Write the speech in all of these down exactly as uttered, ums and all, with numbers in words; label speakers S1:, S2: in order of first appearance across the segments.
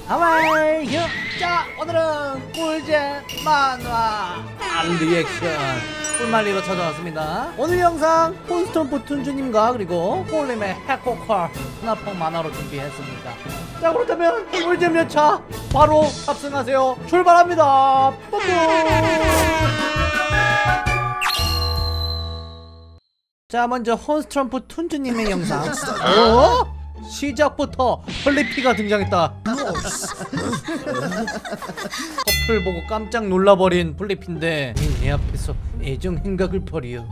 S1: 하와이 휴! 자, 오늘은 꿀잼 만화 리액션 꿀말리로 찾아왔습니다. 오늘 영상 콘스턴트 툰주님과 그리고 홀림의 해코컬 스나펑 만화로 준비했습니다. 자, 그렇다면 꿀잼 열차 바로 탑승하세요. 출발합니다. 뿜뿜. 자, 먼저 홈스트럼프 툰주님의 영상. 어? 시작부터 플리피가 등장했다. 커플 보고 깜짝 놀라버린 플리피인데 내 앞에서 애정 행각을 벌여.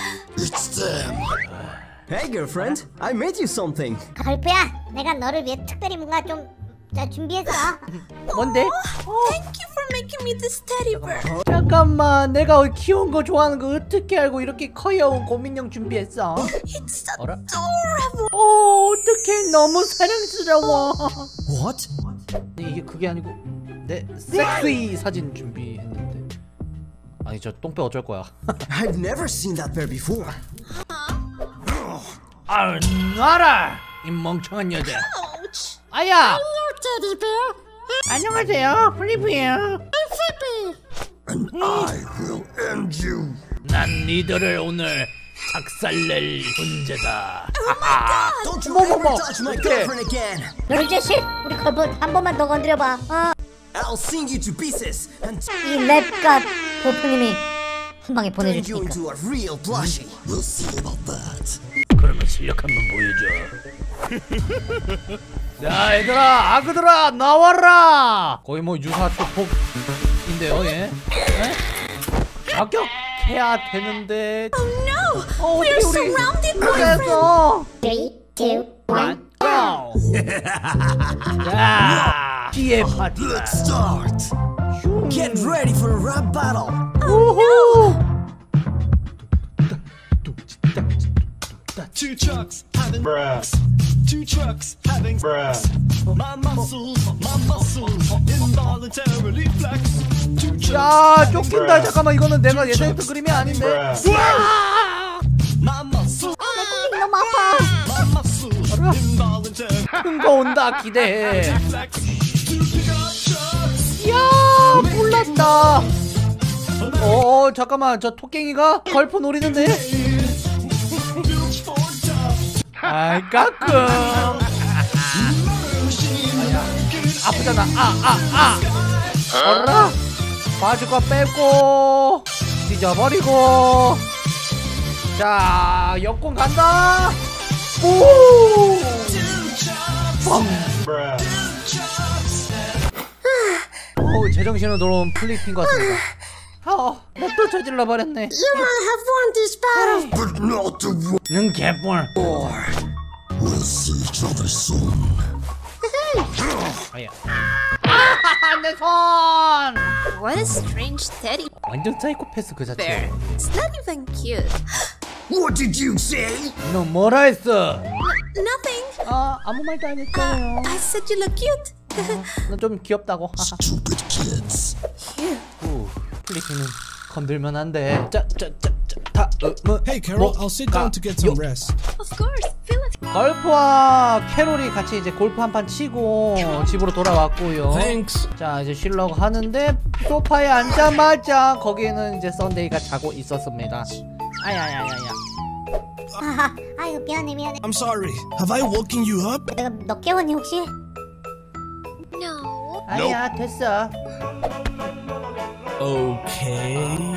S2: Hey girlfriend, I made you something.
S3: 걸프야, 내가 너를 위해 특별히 뭔가 좀 자, 준비했어.
S1: 뭔데?
S4: Thank you for making me this teddy bear.
S1: 잠깐만, 내가 귀여운 거 좋아하는 거 어떻게 알고 이렇게 커여운 고민형 준비했어?
S4: It's
S1: 어라?
S4: adorable.
S1: 어, 어떡해, 너무 사랑스러워.
S2: What?
S1: 이게 그게 아니고 내 섹시 사진 준비했는데. 아니, 저 똥배 어쩔 거야.
S2: I've never seen that bear before.
S1: 아, 놔라, 이 멍청한 여자.
S4: Ouch.
S1: 아야.
S3: 테디 베어.
S1: 안녕하세요, 플리피예요.
S2: And I will end you.
S1: 난 니들을 오늘 작살낼 존재다.
S2: Don't you
S1: 뭐, 뭐,
S2: ever
S1: 뭐.
S2: touch my
S1: 어때?
S2: girlfriend again.
S3: 너 이 자식, 우리 걸프 한 번만 더 건드려봐. 어.
S2: I'll sing you to pieces and
S3: 이 랩갓 보프님이 한 방에
S2: turn you
S3: 보내주시니까.
S2: into a real plushie. We'll see about that.
S1: 그러면 실력 한번 보여줘. 자, 얘들아, 아그들아, 나와라. 거의 뭐 유사 조폭인데요, 얘. 에? 합격해야 되는데.
S4: Oh no!
S1: 어,
S4: We're
S1: 어떻게 우리
S4: surrounded, boyfriend.
S1: 그래서
S3: three, two, one.
S1: go. 자, 피해 파티다.
S2: Let's start. Get ready for a rap battle.
S1: 우후.
S5: Two trucks having bras. Two trucks having bras. My muscles, my muscles involuntarily flex. Two trucks
S1: 야,
S5: having
S1: 쫓긴다.
S5: bras.
S1: 잠깐만, 이거는 내가 예전에 했던 그림이 아닌데.
S5: Bras.
S1: 우와!
S5: My muscles,
S3: 너무 아파.
S5: my muscles involuntarily
S1: 큰 거 온다. 기대해.
S5: flex. Two pickup trucks.
S1: 야, 몰랐다. 어, 잠깐만, 저 토깽이가 걸프 노리는데.
S5: Built for tough.
S1: 아이, 까꿍. 아프잖아. 아, 아, 아. 어라? 바주가 빼고 찢어버리고. 자, 역공 간다. 오! 뻥. 오, 제정신으로 돌아온 플리피인 것 같습니다. 어, 또 저질러 버렸네.
S3: You have won this battle.
S2: But not the war.
S1: 응, 개뿔.
S2: We'll see each other soon.
S1: 아야. 아, 내 손.
S4: What a strange teddy
S1: 완전 사이코패스 그 자체.
S4: bear. It's not even cute.
S2: What did you say?
S1: 너 뭐라 했어?
S4: Nothing.
S1: 아, 아무 말도 안 했어요.
S4: I said you look cute.
S1: 너 좀 귀엽다고.
S2: Stupid kids.
S1: 오, 플리피는 건들면 안 돼. 자, 자, 자, 자, 다, 어, 뭐,
S6: Hey Carol,
S1: 뭐,
S6: I'll sit
S1: 가,
S6: down to get some
S1: 요.
S6: rest.
S4: Of course. Feel it.
S1: 걸프와 캐롤이 같이 이제 골프 한 판 치고 집으로 돌아왔고요.
S6: Thanks.
S1: 자, 이제 쉬려고 하는데 소파에 앉자마자 거기에는 이제 썬데이가 자고 있었습니다. 아야야야야.
S3: 하하, 아이고 미안해 미안해.
S6: I'm sorry. Have I woken you up?
S3: 내가 너 깨웠니 혹시?
S4: No.
S1: 아니야, 됐어.
S6: Okay.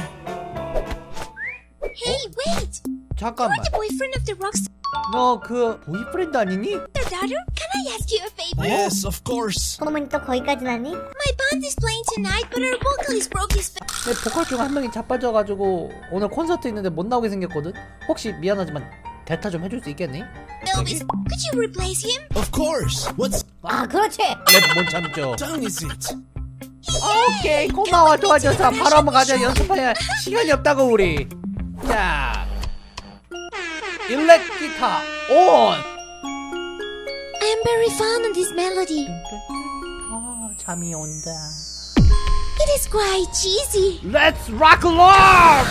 S4: Hey, wait.
S1: 잠깐만.
S4: The boyfriend of the rockstar
S1: 너 그 보이프렌드 아니니?
S4: daughter? Can I ask you a favor?
S6: Yes, of course.
S3: 그놈은 또 거기까지 나니?
S4: My band is playing tonight, but our vocalist broke his face.
S1: 내 보컬 중 한 명이 자빠져가지고 오늘 콘서트 있는데 못 나오게 생겼거든? 혹시 미안하지만 대타 좀 해줄 수 있겠니?
S4: Elvis, could you replace him?
S6: Of course. What
S3: 아 그렇지.
S1: 랩 못 참죠.
S6: time is it?
S1: 오케이, 고마워. 도와줘서 바로 한번 가자. 연습해야 시간이 없다고 우리. 자, 일렉 기타 온.
S4: I am very fond of this melody.
S1: 아, 잠이 온다.
S4: It is quite cheesy.
S1: Let's rock along.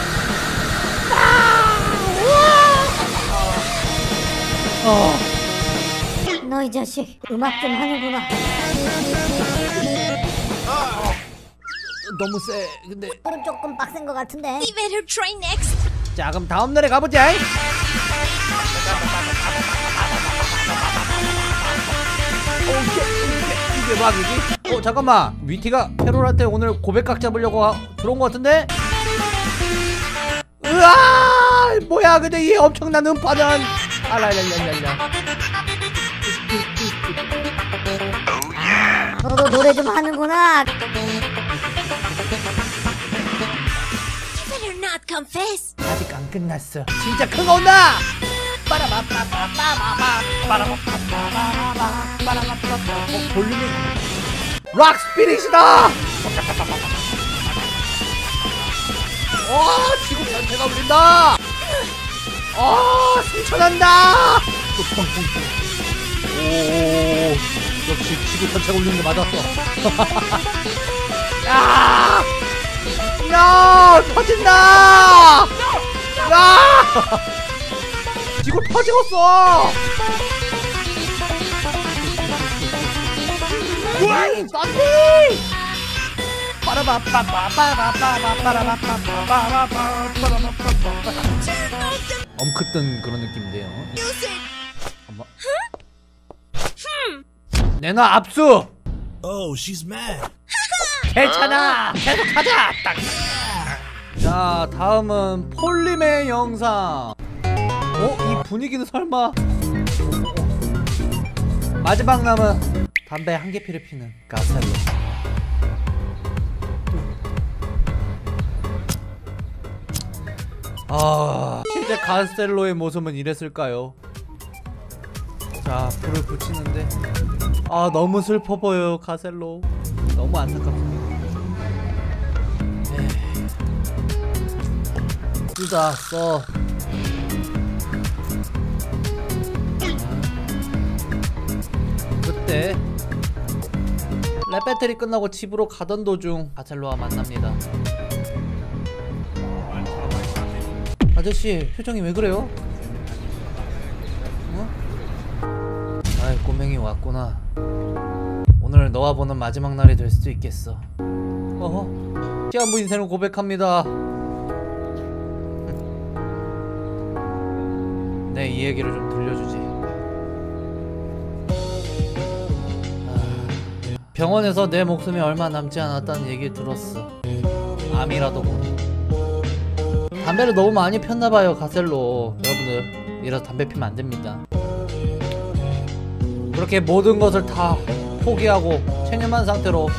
S1: 어.
S3: 너 이 자식 음악 좀 하는구나.
S1: 너무 세. 근데
S3: 오른 조금 빡센 것 같은데.
S4: We better try next.
S1: 자 그럼 다음 노래 가보자. 이게, 이게 막이지? 어 잠깐만 위티가 캐롤한테 오늘 고백각 잡으려고 하, 들어온 것 같은데? 으아 뭐야 근데 이 엄청난 음파는 아라라라라라.
S3: 너도 노래 좀 하는구나.
S4: You better not confess.
S1: 아직 안 끝났어. 진짜 큰 거 온다. 빠라바빠빠빠바바 빠라바빠빠바바 빠라바빠빠. 어, 볼륨이 락 스피릿이다. 와 지구 전체가 울린다. 아 승천한다. 오 역시 지구 전체가 울리는 게 맞았어. 야, 야 터진다. 야, 지구 터지겠어. 썬디. 엄크뜬 그런 느낌인데요. 엄마. 내놔 압수.
S6: Oh, she's mad.
S1: 괜찮아. 계속 하자. 딱. 자 다음은 폴림의 영상. 어? 이 분위기는 설마. 마지막 남은 담배 한 개 피를 피는 가셀로. 아 실제 가셀로의 모습은 이랬을까요? 자 불을 붙이는데 아 너무 슬퍼 보여요. 가셀로 너무 안타깝습니다. 에이. 쓰자 써. 그때 랩 배틀이 끝나고 집으로 가던 도중 가셀로와 만납니다. 아저씨 표정이 왜 그래요? 어? 아이 꼬맹이 왔구나. 오늘 너와 보는 마지막 날이 될 수도 있겠어. 어허 시한부 인생을 고백합니다. 내 이 얘기를 좀 들려주지. 아, 병원에서 내 목숨이 얼마 남지 않았다는 얘기 들었어. 암이라도 뭐. 담배를 너무 많이 폈나봐요 가셀로. 여러분들 이래서 담배 피면 안됩니다. 그렇게 모든 것을 다 포기하고 체념한 상태로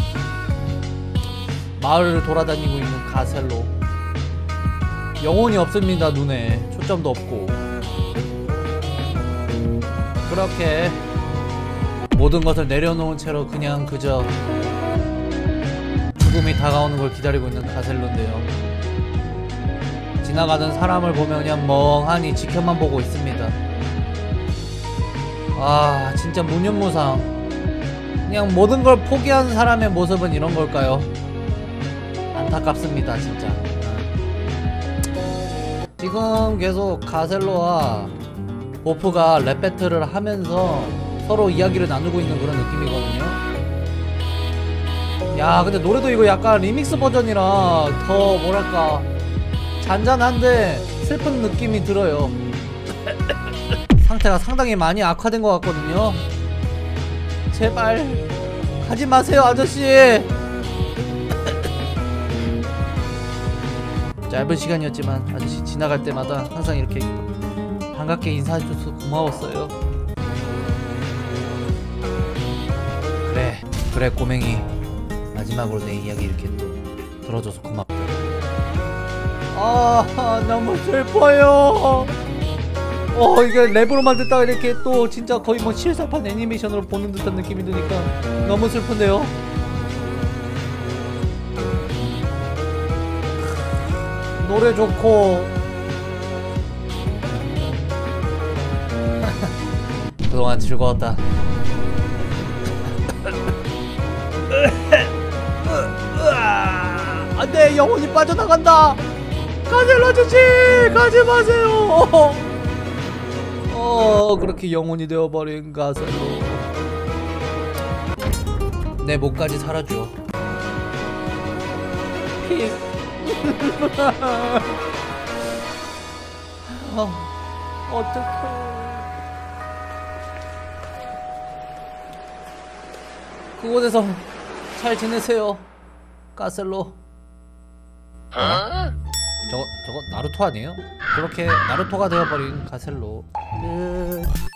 S1: 마을을 돌아다니고 있는 가셀로. 영혼이 없습니다. 눈에 초점도 없고. 그렇게 모든 것을 내려놓은 채로 그냥 그저 죽음이 다가오는 걸 기다리고 있는 가셀로인데요. 지나가는 사람을 보면 그냥 멍하니 지켜만 보고 있습니다. 아 진짜 무념무상. 그냥 모든 걸 포기한 사람의 모습은 이런 걸까요? 안타깝습니다 진짜. 지금 계속 가셀로와 보프가 랩 배틀을 하면서 서로 이야기를 나누고 있는 그런 느낌이거든요. 야 근데 노래도 이거 약간 리믹스 버전이라 더 뭐랄까 잔잔한데 슬픈 느낌이 들어요. 상태가 상당히 많이 악화된 것 같거든요. 제발 가지 마세요 아저씨. 짧은 시간이었지만 아저씨 지나갈 때마다 항상 이렇게 반갑게 인사해줘서 고마웠어요. 그래 그래 꼬맹이 마지막으로 내 이야기 이렇게 또 들어줘서 고맙다. 아 너무 슬퍼요. 어 이게 랩으로만 듣다가 이렇게 또 진짜 거의 뭐 실사판 애니메이션으로 보는 듯한 느낌이 드니까 너무 슬픈데요. 노래 좋고 그동안 즐거웠다. 안돼 영혼이 빠져나간다. 가셀로 아저씨 가지 마세요. 어 그렇게 영혼이 되어버린 가셀로. 내 목까지 살아줘. 킹. 어, 어떡해. 그곳에서 잘 지내세요, 가셀로. 어? 저거 저거 나루토 아니에요? 그렇게 나루토가 되어버린 가셀로. 끝.